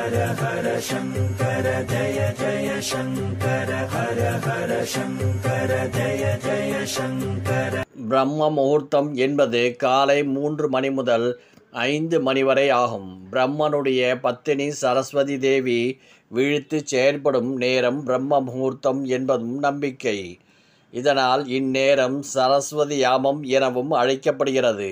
ஹர ஹர சங்கர ஜய ஜய சங்கர ஹர ஹர சங்கர ஜய ஜய சங்கர. பிரம்ம முகூர்த்தம் என்பது காலை 3 மணி முதல் 5 மணி வரை ஆகும். பிரம்மனுடைய பத்தினி சரஸ்வதி தேவி விழித்து செயல்படும் நேரம் பிரம்ம முகூர்த்தம் என்பதும் நம்பிக்கை. இதனால் இந்நேரம் சரஸ்வதி யாமம் எனவும் அழைக்கப்படுகிறது.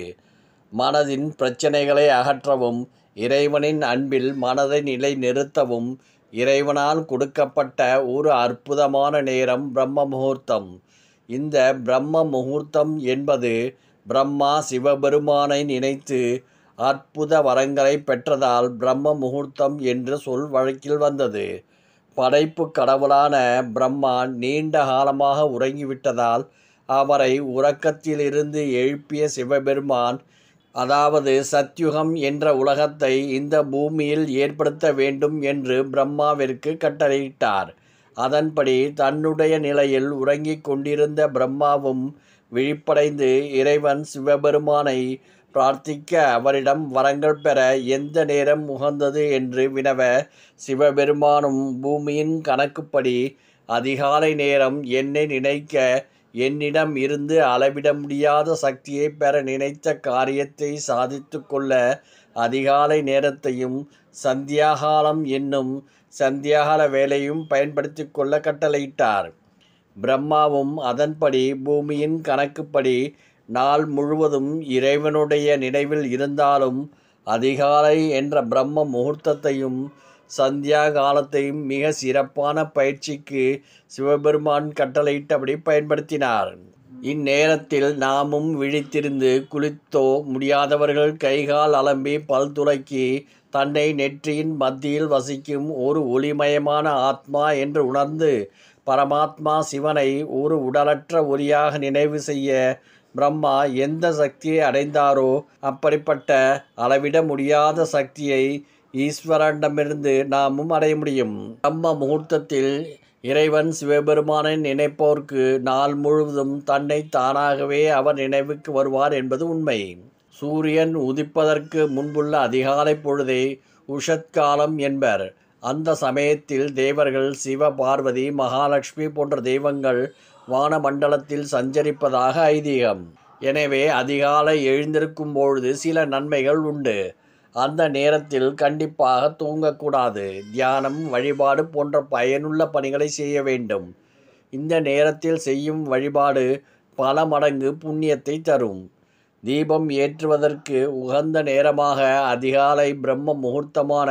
மனதின் பிரச்சனைகளை அகற்றவும், இறைவனின் அன்பில் மனதை நிலை நிறுத்தவும் இறைவனால் கொடுக்கப்பட்ட ஒரு அற்புதமான நேரம் பிரம்ம முகூர்த்தம். இந்த பிரம்ம முகூர்த்தம் என்பது பிரம்மா சிவபெருமானை நினைத்து அற்புத வரங்களை பெற்றதால் பிரம்ம முகூர்த்தம் என்று சொல் வழக்கில் வந்தது. படைப்பு கடவுளான பிரம்மா நீண்ட காலமாக உறங்கிவிட்டதால் அவரை உறக்கத்திலிருந்து எழுப்பிய சிவபெருமான், அதாவது சத்யுகம் என்ற உலகத்தை இந்த பூமியில் ஏற்படுத்த வேண்டும் என்று பிரம்மாவிற்கு கட்டளையிட்டார். அதன்படி தன்னுடைய நிலையில் உறங்கிக் கொண்டிருந்த பிரம்மாவும் விழிப்படைந்து இறைவன் சிவபெருமானை பிரார்த்திக்க, அவரிடம் வரங்கள் பெற எந்த நேரம் உகந்தது என்று வினவ, சிவபெருமானும் பூமியின் கணக்குப்படி அதிகாலை நேரம் என்னை நினைக்க, என்னிடம் இருந்து அளவிட முடியாத சக்தியை பெற நினைத்த காரியத்தை சாதித்து கொள்ள அதிகாலை நேரத்தையும் சந்தியாகாலம் என்னும் சந்தியாகால வேலையும் பயன்படுத்தி கொள்ள கட்டளையிட்டார். பிரம்மாவும் அதன்படி பூமியின் கணக்குப்படி நாள் முழுவதும் இறைவனுடைய நினைவில் இருந்தாலும் அதிகாலை என்ற பிரம்ம முகூர்த்தத்தையும் சந்தியா காலத்தையும் மிக சிறப்பான பயிற்சிக்கு சிவபெருமான் கட்டளையிட்டபடி பயன்படுத்தினார். இந்நேரத்தில் நாமும் விழித்திருந்து குளித்தோ, முடியாதவர்கள் கைகால் அலம்பி பல் துலக்கி தன்னை நெற்றியின் மத்தியில் வசிக்கும் ஒரு ஒளிமயமான ஆத்மா என்று உணர்ந்து பரமாத்மா சிவனை ஒரு உடலற்ற ஒளியாக நினைவு செய்ய, பிரம்மா எந்த சக்தியை அடைந்தாரோ அப்படிப்பட்ட அளவிட முடியாத சக்தியை ஈஸ்வரனிடமிருந்து நாமும் அடைய முடியும். பிரம்ம முகூர்த்தத்தில் இறைவன் சிவபெருமானை நினைப்போர்க்கு நாள் முழுவதும் தன்னை தானாகவே அவர் நினைவுக்கு வருவார் என்பது உண்மை. சூரியன் உதிப்பதற்கு முன்புள்ள அதிகாலை பொழுதை உஷத்காலம் என்பர். அந்த சமயத்தில் தேவர்கள் சிவ, பார்வதி, மகாலட்சுமி போன்ற தெய்வங்கள் வானமண்டலத்தில் சஞ்சரிப்பதாக ஐதீகம். எனவே அதிகாலை எழுந்திருக்கும் பொழுது சில நன்மைகள் உண்டு. அந்த நேரத்தில் கண்டிப்பாக தூங்கக்கூடாது. தியானம், வழிபாடு போன்ற பயனுள்ள பணிகளை செய்ய வேண்டும். இந்த நேரத்தில் செய்யும் வழிபாடு பல மடங்கு புண்ணியத்தை தரும். தீபம் ஏற்றுவதற்கு உகந்த நேரமாக அதிகாலை பிரம்ம முகூர்த்தமான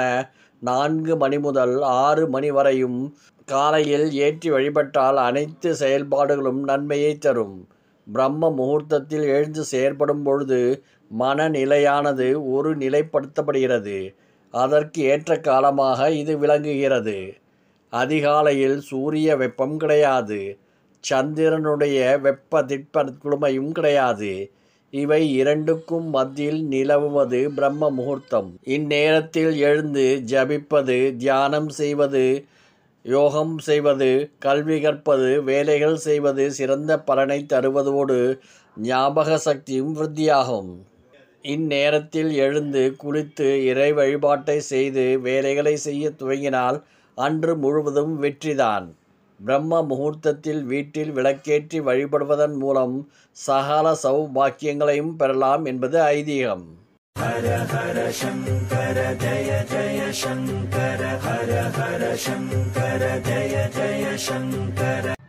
4 மணி முதல் 6 மணி வரையும் காலையில் ஏற்றி வழிபட்டால் அனைத்து செயல்பாடுகளும் நன்மையை தரும். பிரம்ம முகூர்த்தத்தில் எழுந்து செயற்படும் பொழுது மனநிலையானது ஒரு நிலைப்படுத்தப்படுகிறது. அதற்கு ஏற்ற காலமாக இது விளங்குகிறது. அதிகாலையில் சூரிய வெப்பம் கிடையாது, சந்திரனுடைய வெப்ப திட்ப குளுமையும் கிடையாது. இவை இரண்டுக்கும் மத்தியில் நிலவுவது பிரம்ம முகூர்த்தம். இந்நேரத்தில் எழுந்து ஜபிப்பது, தியானம் செய்வது, யோகம் செய்வது, கல்வி கற்பது, வேலைகள் செய்வது சிறந்த பலனை தருவதோடு ஞாபக சக்தியும் விருத்தியாகும். இந்நேரத்தில் எழுந்து குளித்து இறை வழிபாட்டை செய்து வேலைகளை செய்ய துவங்கினால் அன்று முழுவதும் வெற்றிதான். பிரம்ம முகூர்த்தத்தில் வீட்டில் விளக்கேற்றி வழிபடுவதன் மூலம் சகல சௌபாக்கியங்களையும் பெறலாம் என்பது ஐதீகம். ஹர ஹர சங்கர ஜய ஜய சங்கர ஹர ஹர சங்கர ஜய ஜய சங்கர.